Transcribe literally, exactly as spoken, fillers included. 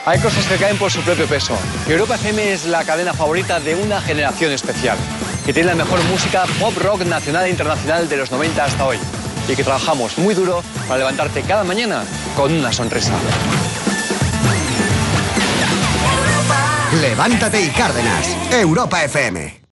Hay cosas que caen por su propio peso. Europa F M es la cadena favorita de una generación especial, que tiene la mejor música pop rock nacional e internacional de los noventa hasta hoy. Y que trabajamos muy duro para levantarte cada mañana con una sonrisa. Levántate y Cárdenas, Europa F M.